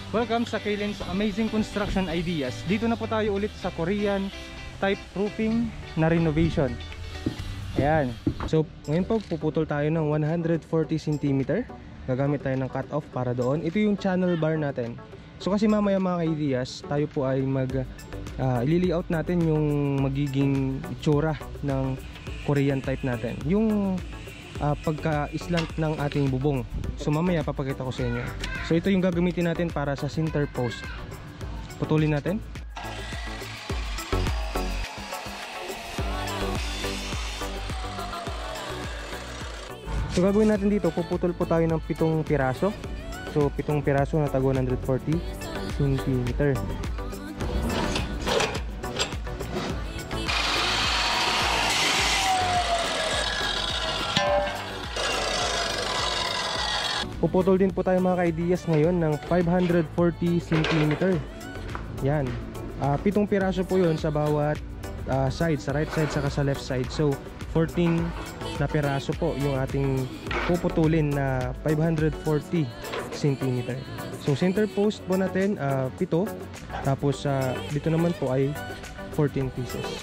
Welcome sa Kaylin's Amazing Construction Ideas. Dito na po tayo ulit sa Korean type roofing na renovation. Ayan. So ngayon po puputol tayo ng 140 cm. Gagamit tayo ng cut off para doon. Ito yung channel bar natin. So kasi mamaya mga ka-ideas, tayo po ay i-layout natin yung magiging itsura ng Korean type natin. Yung pagka-slant ng ating bubong. So mamaya papakita ko sa inyo. So ito yung gagamitin natin para sa center post. Putulin natin. So gagawin natin dito, puputol po tayo ng 7 piraso. So 7 piraso na tag 140 cm. Puputol din po tayo mga ka-ideas ngayon ng 540 cm. Yan. 7 piraso po yun sa bawat side, sa right side saka sa left side. So 14 na piraso po yung ating puputulin na 540 cm. So center post po natin 7. Tapos dito naman po ay 14 pieces.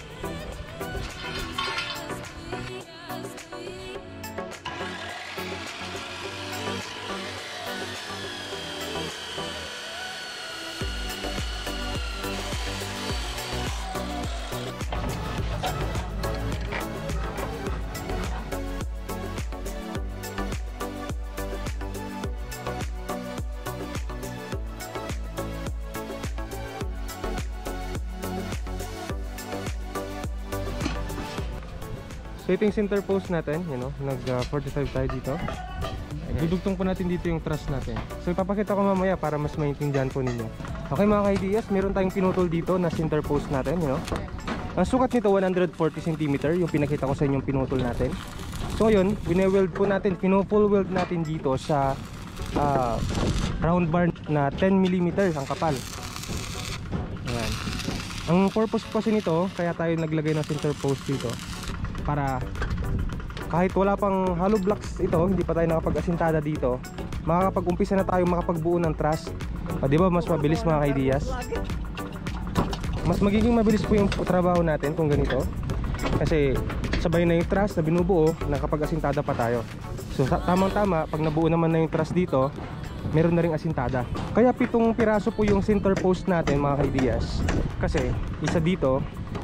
So ito yung center post natin, nag 45 tayo dito. Dudugtong po natin dito yung truss natin. So ipapakita ko mamaya para mas maintindihan po ninyo. Okay mga ka-ideas, meron tayong pinutol dito na center post natin, Ang sukat nito 140 cm, yung pinakita ko sa inyo yung pinutol natin. So yun, wine-weld po natin, pino-full weld natin dito sa round bar na 10 mm ang kapal. Ayan. Ang purpose kasi nito, kaya tayo naglagay ng center post dito, para kahit wala pang hollow blocks ito, hindi pa tayo nakapag-asintada dito, makakapag-umpisa na tayo makapagbuo ng truss. Di ba mas mabilis mga ka-ideas? Mas magiging mabilis po yung trabaho natin kung ganito, kasi sabay na yung truss na binubuo, nakapag-asintada pa tayo. So tamang-tama, pag nabuo naman na yung truss dito, meron na ring asintada. Kaya 7 piraso po yung center post natin mga ka-ideas, kasi isa dito,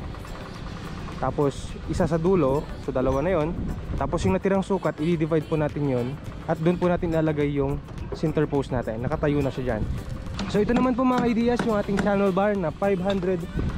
tapos isa sa dulo, so dalawa na yon. Tapos yung natirang sukat, i-divide po natin yon, at doon po natin ilalagay yung center post natin. Nakatayo na siya dyan. So ito naman po mga ideas, yung ating channel bar na 520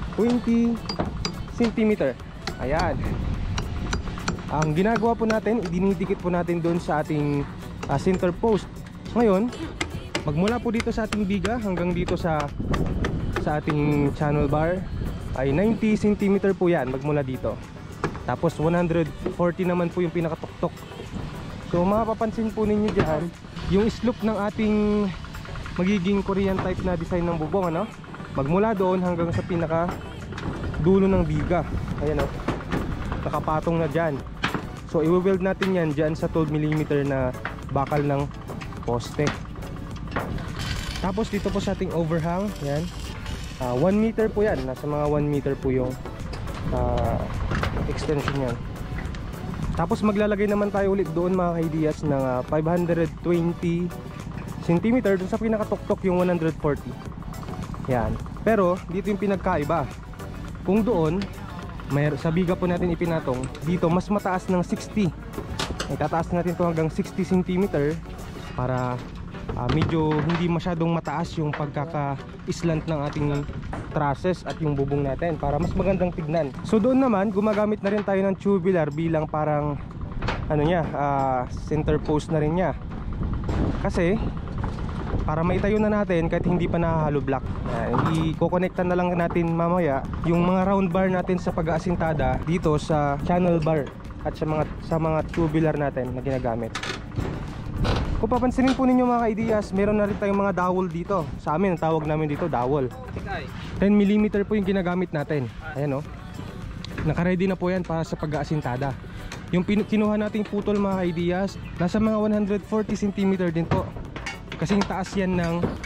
cm. Ayan. Ang ginagawa po natin, idinidikit po natin doon sa ating center post. Ngayon, magmula po dito sa ating biga hanggang dito sa ating channel bar ay 90 cm po yan, magmula dito. Tapos 140 naman po yung pinakatuktok. So mapapansin po ninyo dyan yung slope ng ating magiging Korean type na design ng bubong, magmula doon hanggang sa pinaka dulo ng biga. Ayan, nakapatong na dyan. So i-weld natin yan dyan sa 12 mm na bakal ng poste. Tapos dito po sa ating overhang, yan, 1 meter po yan, nasa mga 1 meter po yung extension yan. Tapos maglalagay naman tayo ulit doon mga ka-ideas ng 520 cm doon sa pinakatuktok yung 140. Yan. Pero dito yung pinagkaiba. Kung doon sa biga po natin ipinatong, dito mas mataas ng 60. Itataas natin ito hanggang 60 cm para medyo hindi masyadong mataas yung pagkaka-slant ng ating trusses at yung bubong natin, para mas magandang tignan. So doon naman gumagamit na rin tayo ng tubular bilang parang center post na rin niya, kasi para maitayo na natin kahit hindi pa nahahalo block. I-coconnectan na lang natin mamaya yung mga round bar natin sa pag-aasintada dito sa channel bar at sa mga tubular natin na ginagamit. Kung papansinin po ninyo mga ka-ideas, meron na rin tayong mga dowel dito. Sa amin, ang tawag namin dito, dowel. 10 mm po yung ginagamit natin. Ayan naka-ready na po yan para sa pag-aasintada. Yung kinuha nating putol mga ka-ideas, nasa mga 140 cm din po. Kasing taas yan ng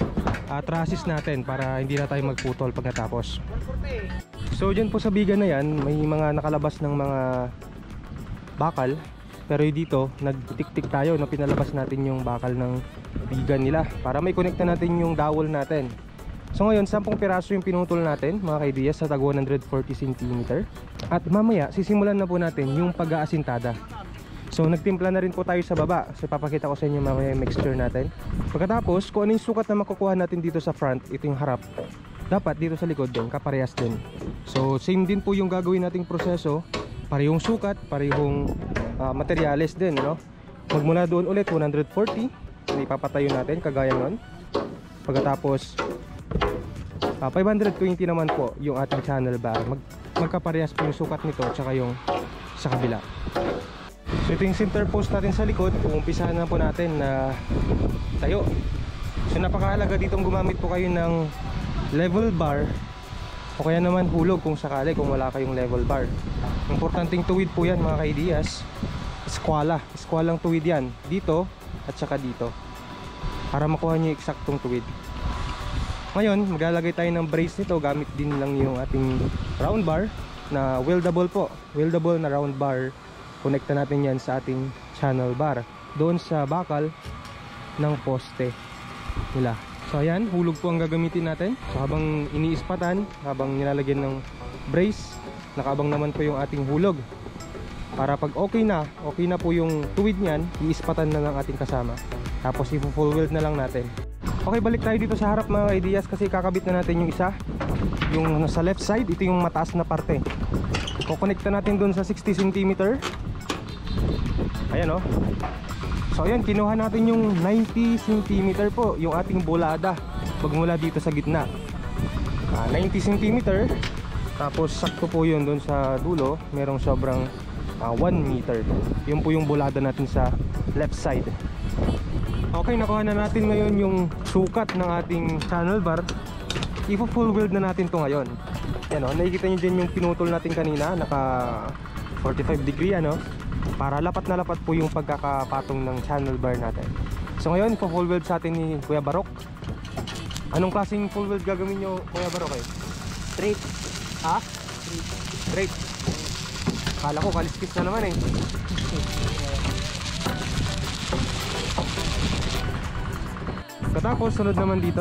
trusses natin para hindi na tayo magputol pagkatapos. So dyan po sa bigan na yan, may mga nakalabas ng mga bakal. Pero dito, nagtik-tik tayo na pinalabas natin yung bakal ng bigan nila para may connecta natin yung dowel natin. So ngayon, 10 piraso yung pinutol natin mga kaidiyas sa tag 140 cm. At mamaya, sisimulan na po natin yung pag-aasintada. So nagtimpla na rin po tayo sa baba. So ipapakita ko sa inyo mamaya yung mixture natin. Pagkatapos, kung ano yung sukat na makukuha natin dito sa front, ito yung harap, dapat dito sa likod din, kaparehas din. So same din po yung gagawin nating proseso. Parehong sukat, parehong materyales din, no? Magmula doon ulit 140, ipapatayo natin kagaya nun. Pagkatapos 520 naman po yung ating channel bar. Magkaparehas po yung sukat nito at saka yung sa kabila. So ito yung center post natin sa likod. Umpisahan na po natin na tayo. So napakahalaga ditong gumamit po kayo ng level bar o kaya naman hulog kung sakali kung wala kayong level bar. Importanteng tuwid po yan mga kaidiyas. Skwalang tuwid yan dito at saka dito para makuha nyo yung eksaktong tuwid. Ngayon maglalagay tayo ng brace nito. Gamit din lang yung ating round bar na weldable po. Weldable na round bar. Connecta natin yan sa ating channel bar doon sa bakal ng poste nila. So ayan, hulog po ang gagamitin natin. So habang iniispatan, habang nilalagyan ng brace, nakaabang naman po yung ating hulog. Para pag okay na po yung tuwid niyan, iispatan na ng ating kasama. Tapos i-full weld na lang natin. Okay, balik tayo dito sa harap mga kaidiyas kasi kakabit na natin yung isa. Yung sa left side, ito yung mataas na parte. Kukonekta natin doon sa 60 cm. Ayan o. So ayan, kinuha natin yung 90 cm po, yung ating bulada pagmula dito sa gitna. 90 cm. Tapos sakto po yun doon sa dulo. Merong sobrang 1 meter. Yun po yung bulada natin sa left side. Okay, nakuha na natin ngayon yung sukat ng ating channel bar. I-full weld na natin to ngayon. Yan o, nakikita nyo dyan yung pinutol natin kanina. Naka 45 degree ano, para lapat na lapat po yung pagkakapatong ng channel bar natin. So ngayon, full weld sa atin ni Kuya Barok. Anong klaseng full weld gagawin nyo Kuya Barok eh? Straight. Ha? Straight. Kala ko kaliskis na naman eh. Katapos, sunod naman dito.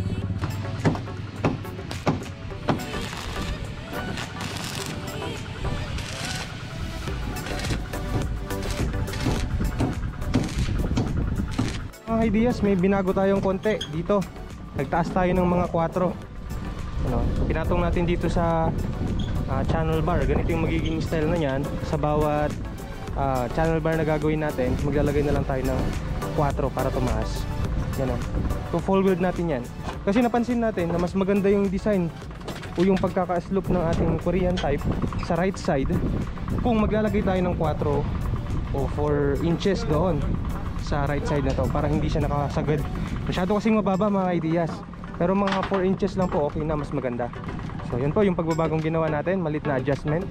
Mga ideas, may binago tayong konti dito. Nagtaas tayo ng mga 4. Ano, pinatong natin dito sa channel bar. Ganito yung magiging style na yan. Sa bawat channel bar na gagawin natin, maglalagay na lang tayo ng 4 para tumaas. Yan o. So full weld natin yan. Kasi napansin natin na mas maganda yung design o yung pagkaka-slope ng ating Korean type sa right side kung maglalagay tayo ng 4 o 4 inches doon sa right side na to para hindi siya nakasagad. Masyado kasing mababa mga ideas. Pero mga 4 inches lang po okay na, mas maganda. So yun po yung pagbabagong ginawa natin, malit na adjustment.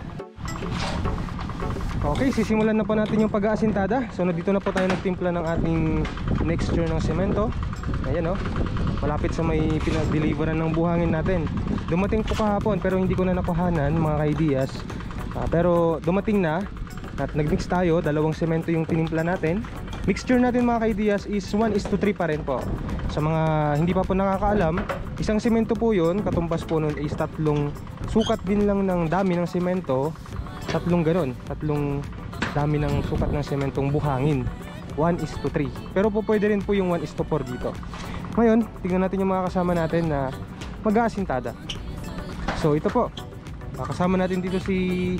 Okay, sisimulan na po natin yung pag-aasintada. So dito na po tayo nagtimpla ng ating mixture ng semento. Ayan o, malapit sa may pinag-deliveran ng buhangin natin. Dumating po kahapon pero hindi ko na nakuhanan mga ka-ideas. Pero dumating na at nagmix tayo, 2 semento yung tinimpla natin. Mixture natin mga ka-ideas is 1:3 pa rin po. Sa mga hindi pa po nakakaalam, isang semento po yun, katumbas po nun is 3 sukat din lang ng dami ng semento. 3 ganon, 3 dami ng sukat ng sementong buhangin. 1:3. Pero po pwede rin po yung 1:4 dito. Ngayon, tingnan natin yung mga kasama natin na mag-aasintada. So ito po, kasama natin dito si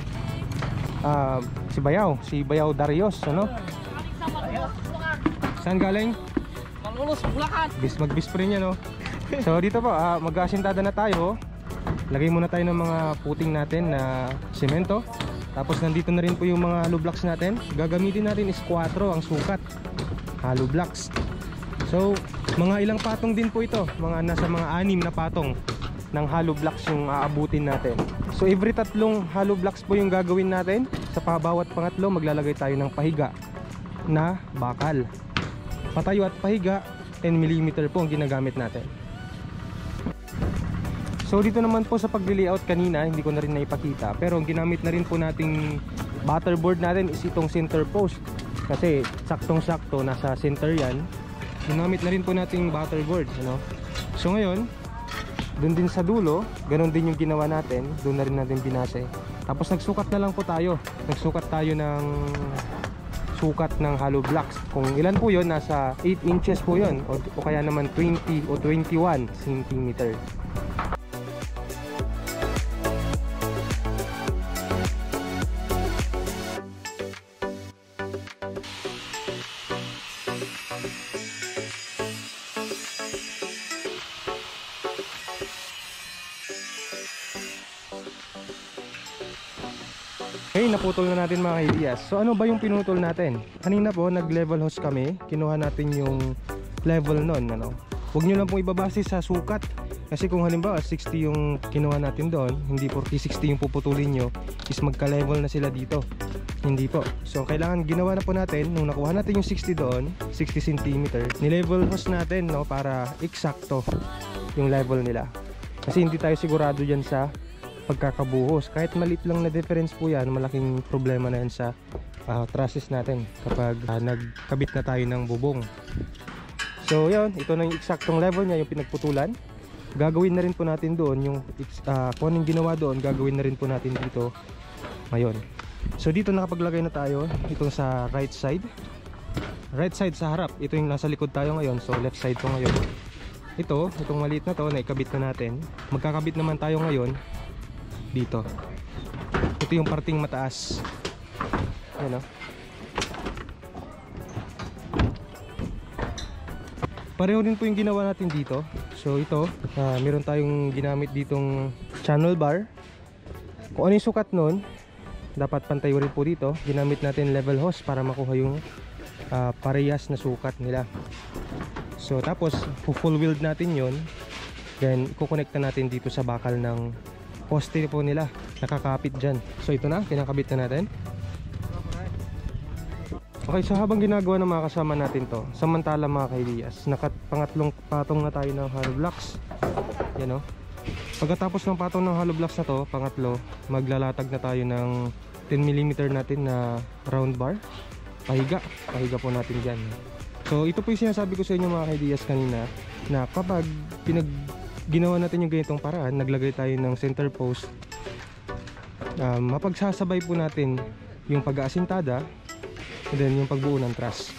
Bayaw Darius, ano? Saan galing? Malulos, Bulacan. Mag-bispray niya, no? So dito po, mag-aasintada na tayo. Lagay muna tayo ng mga puting natin na semento. Tapos nandito na rin po yung mga hollow blocks natin. Gagamitin natin is 4 ang sukat, hollow blocks. So mga ilang patong din po ito, mga nasa mga 6 na patong ng hollow blocks yung aabutin natin. So every 3 hollow blocks po yung gagawin natin. Sa bawat pangatlo maglalagay tayo ng pahiga na bakal. Patayo at pahiga 10 mm po ang ginagamit natin. So dito naman po sa pag-layout kanina, hindi ko na rin naipakita, pero ang ginamit na rin po nating butterboard natin is itong center post. Kasi saktong-sakto nasa center yan. Ginamit na rin po nating butterboard, ano? So ngayon, doon din sa dulo, ganun din yung ginawa natin, doon na rin natin binase. Tapos nagsukat na lang po tayo. Nagsukat tayo ng sukat ng hollow blocks. Kung ilan po yun, nasa 8 inches po yun, o kaya naman 20 o 21 cm. Okay, naputol na natin mga ideas. So ano ba yung pinutol natin? Kanina po nag-level hose kami. Kinuha natin yung level nun, ano? Huwag nyo lang pong ibabase sa sukat. Kasi kung halimbawa 60 yung kinuha natin doon, hindi 40-60 yung puputulin nyo, is magka-level na sila dito. Hindi po. So kailangan ginawa na po natin, nung nakuha natin yung 60 doon, 60 cm, ni-level hose natin, no, para eksakto yung level nila. Kasi hindi tayo sigurado dyan sa pagkakabuhos. Kahit maliit lang na difference po yan, malaking problema na yan sa trusses natin kapag nagkabit na tayo ng bubong. So yun, ito na yung eksaktong level niya, yung pinagputulan. Gagawin na rin po natin doon yung kung anong ginawa doon, gagawin na rin po natin dito ngayon. So dito nakapaglagay na tayo itong sa right side. Right side sa harap, ito yung nasa likod tayo ngayon. So left side po ngayon. Itong maliit na to, naikabit na natin. Magkakabit naman tayo ngayon dito. Ito yung parting mataas. Yan, oh. Pareho din po yung ginawa natin dito. So ito, meron tayong ginamit ditong channel bar. Kung ano yung sukat nun, dapat pantay rin po dito. Ginamit natin level hose para makuha yung parehas na sukat nila. So tapos full weld natin yon. Then kukonekta natin dito sa bakal ng poste po nila, nakakapit dyan. So ito na, kinakabit na natin. Okay, so habang ginagawa ng mga kasama natin to, samantala mga kaidiyas, pangatlong patong na tayo ng hollow blocks. Yan, o. Pagkatapos ng patong ng hollow blocks na to, pangatlo, maglalatag na tayo ng 10mm natin na round bar. Pahiga po natin dyan. So ito po yung sinasabi ko sa inyo mga kaidiyas kanina, na kapag ginawa natin yung ganitong paraan, naglagay tayo ng center post, mapagsasabay po natin yung pag-aasintada and then yung pagbuo ng truss.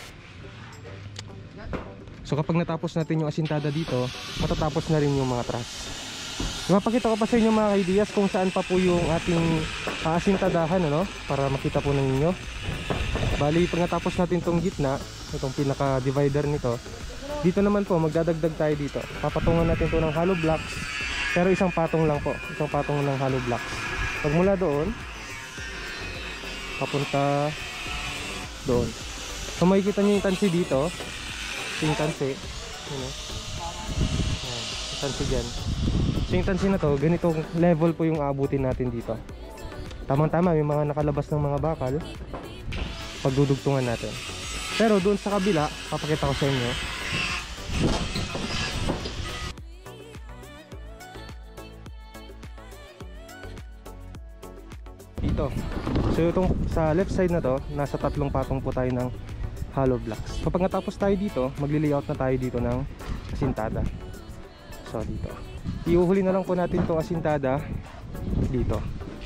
So kapag natapos natin yung asintada dito, matatapos na rin yung mga truss. Ipapakita ko pa sa inyo mga kaidiyas kung saan pa po yung ating aasintadahan, ano, para makita po ninyo. Bali, pag natapos natin itong gitna, itong pinaka divider nito, dito naman po magdadagdag tayo dito. Papatungan natin to ng hollow blocks, pero isang patong lang po, isang patong ng hollow blocks. Pag mula doon papunta doon, so makikita nyo yung tansi dito, yung tansi, yung tansi dyan. So yung tansi na to, ganitong level po yung aabutin natin dito. Tamang tama, may mga nakalabas ng mga bakal pagdudugtungan natin. Pero doon sa kabila, papakita ko sa inyo. Dito. So itong sa left side na to, nasa tatlong patong po tayo ng hollow blocks. Kapag natapos tayo dito, magli-layout na tayo dito ng asintada. So dito. Iuhuli na lang po natin itong asintada dito.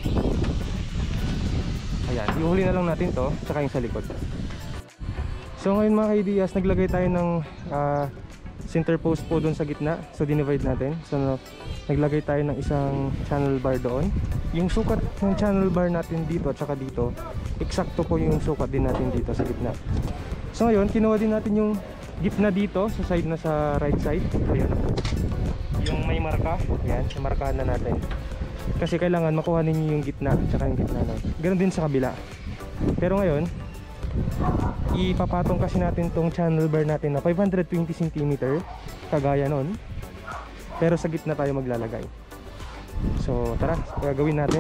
Ayan, iuhuli na lang natin to, tsaka yung sa likod. So ngayon mga kaidiyas, naglagay tayo ng center post po doon sa gitna. So dinivide natin. So naglagay tayo ng isang channel bar doon. Yung sukat ng channel bar natin dito at saka dito, eksakto po yung sukat din natin dito sa gitna. So ngayon, kinuha din natin yung gitna dito sa side na sa right side. Ayun. Yung may marka, ayan, markahan na natin. Kasi kailangan makuha ninyo yung gitna at saka yung gitna na. Ganun din sa kabila. Pero ngayon, ipapatong kasi natin tong channel bar natin na 520 cm kagaya nun, pero sa gitna tayo maglalagay. So tara, gagawin natin.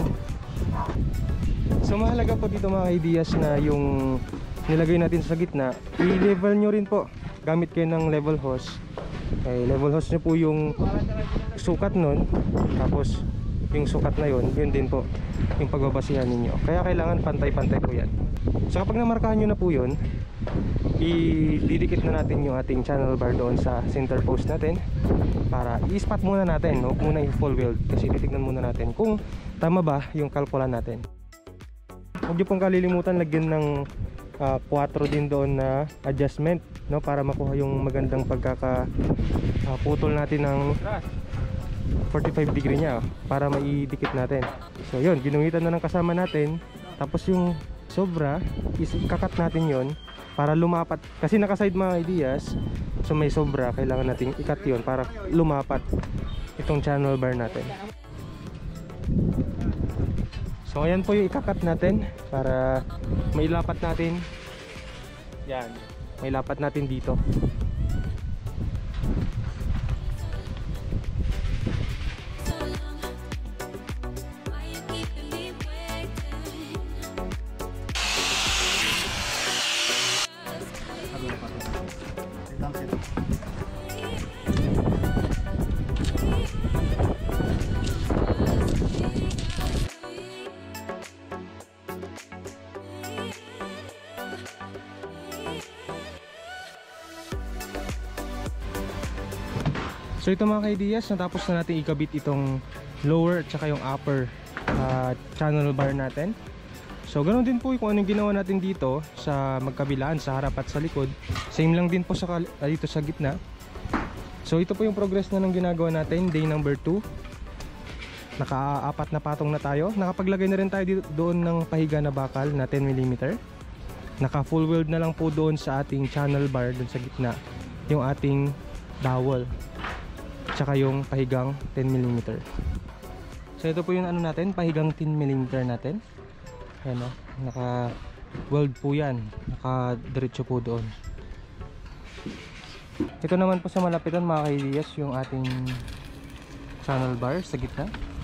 So mahalaga po dito mga ideas na yung nilagay natin sa gitna, i-level nyo rin po gamit kayo ng level hose level host nyo po yung sukat nun, tapos yung sukat na yun din po yung pagbabasihan ninyo. Kaya kailangan pantay-pantay po yan. So kapag namarkahan nyo na po yun, ididikit na natin yung ating channel bar doon sa center post natin para i-spot muna natin, huwag muna i-full weld kasi titignan muna natin kung tama ba yung kalkula natin. Huwag nyo pong kalilimutan lagyan ng 4 din doon na adjustment, no, para makuha yung magandang pagkakaputol natin ng 45 degree nya para maidikit natin. So yun, ginuhitan na ng kasama natin, tapos yung sobra ikakat natin yon para lumapat, kasi nakaside mga ideas, so may sobra, kailangan natin ikat yon para lumapat itong channel bar natin. So ayan po yung ikakat natin para mailapat natin. Yan, mailapat natin dito. So ito mga ka-ideas, natapos na natin ikabit itong lower at saka yung upper channel bar natin. So ganoon din po kung anong ginawa natin dito sa magkabilaan, sa harap at sa likod. Same lang din po sa dito sa gitna. So ito po yung progress na ng ginagawa natin, day number 2. Naka-4 na patong na tayo. Nakapaglagay na rin tayo dito, doon ng pahiga na bakal na 10mm. Naka full weld na lang po doon sa ating channel bar doon sa gitna yung ating dowel tsaka yung pahigang 10mm. So ito po yung ano natin, pahigang 10mm natin. Ayan o, naka weld po yan, naka diretso po doon. Ito naman po sa malapitan mga ka-ideas, yung ating channel bar sa gitna.